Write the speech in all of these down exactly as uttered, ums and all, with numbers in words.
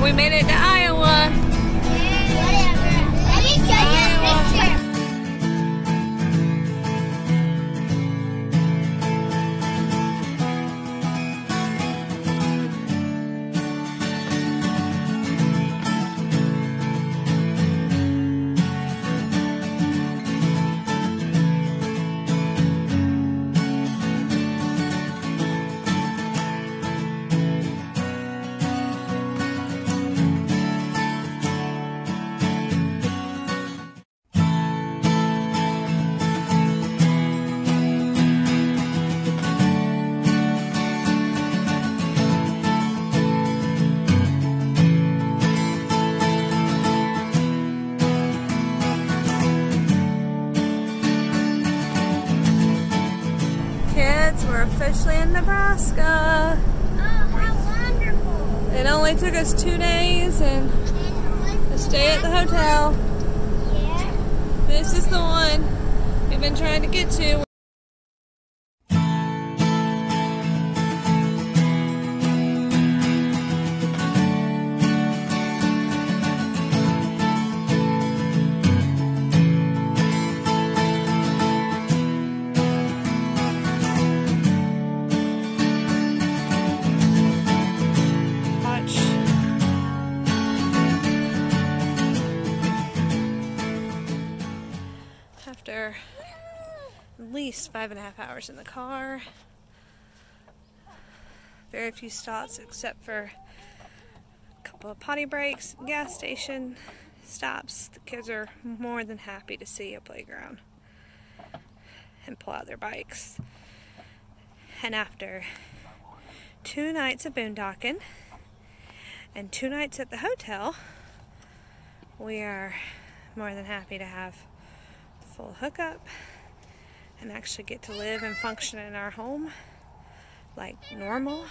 We made it to Iowa. Whatever. Let me show you a picture. We're officially in Nebraska. Oh, how wonderful. It only took us two days and a stay at the hotel. Yeah. This is the one we've been trying to get to. After at least five and a half hours in the car, very few stops except for a couple of potty breaks, gas station stops. The kids are more than happy to see a playground and pull out their bikes. And after two nights of boondocking and two nights at the hotel, we are more than happy to have full hookup and actually get to live and function in our home like normal.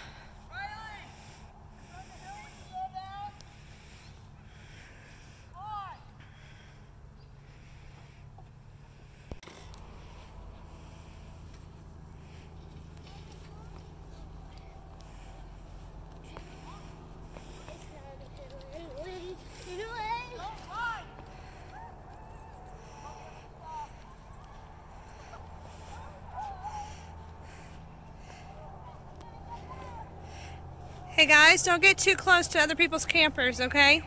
Hey guys, don't get too close to other people's campers, okay?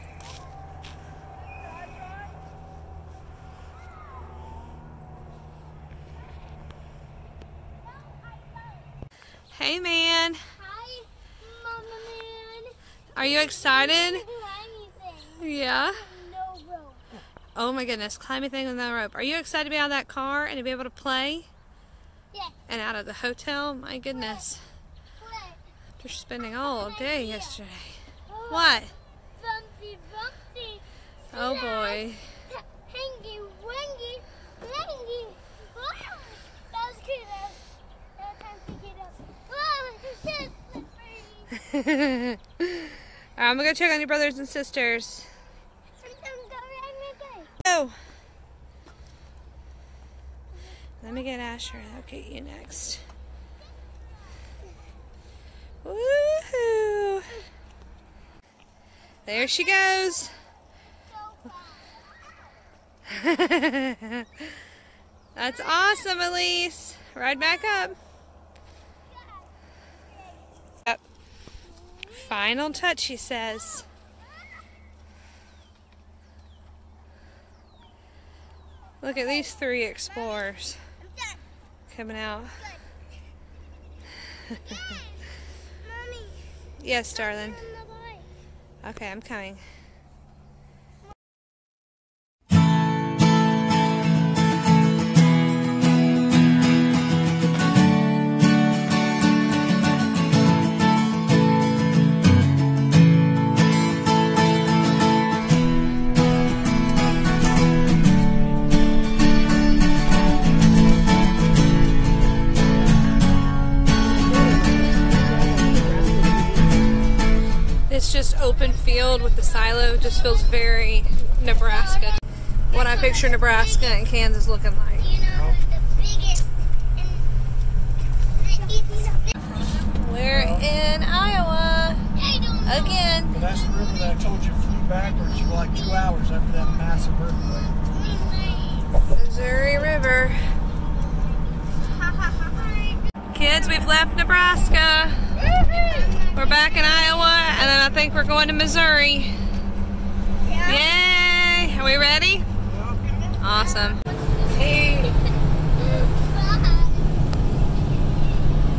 Hey man. Hi, Mama Man. Are you excited? Yeah. No rope. Oh my goodness, climbing thing with no rope. Are you excited to be out of that car and to be able to play? Yeah. And out of the hotel? My goodness. You're spending all day yesterday. Oh, What? Bumpy, bumpy. Oh boy. Hangy, wangy, wangy. Wow. That was good. That was time to get up. Whoa, it's slippery. I'm gonna go check on your brothers and sisters. Go. Let me get Asher. I'll get you next. Woohoo! There she goes. That's awesome, Elise. Ride back up. Yep. Final touch, she says. Look at these three explorers coming out. Yes, darling. Okay, I'm coming. It's just open field with the silo. Just feels very Nebraska. What I picture Nebraska and Kansas looking like. You know, the biggest. We're in Iowa again. But that's the river that I told you We're back in Iowa, and then I think we're going to Missouri. Yeah. Yay! Are we ready? Awesome. Hey.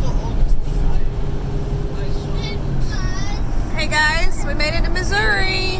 Hey guys, we made it to Missouri.